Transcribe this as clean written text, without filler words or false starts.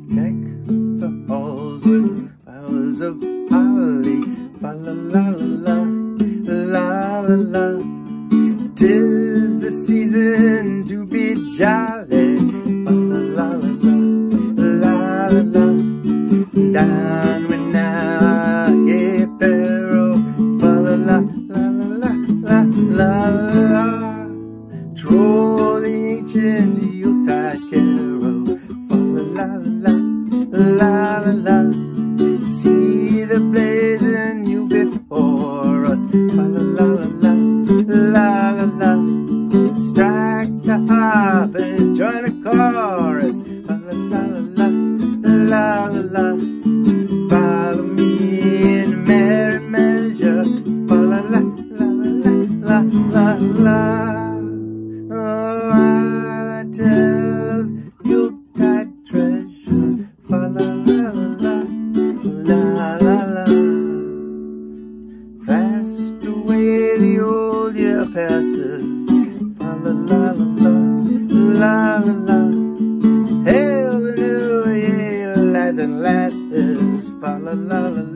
deck the halls with boughs of holly. Fa la la la la, la la la. 'Tis the season to be jolly. Fa la la la la, la la la. Down when I get barrow. Fa la la la la la la la. Troll the ancient Yuletide carol. Fa la la la la la la. See the blazing new before us. Fa la la la la la la. Strike the harp and join the chorus. Fa la la la la la la. Follow me in merry measure. Fa la la la la la la. Oh, I tell of Yuletide treasure. Fa la la la la la la. Fast away the old year passes. Fa la la la la la la. Hail the new year, lads and lasses. Fa la la la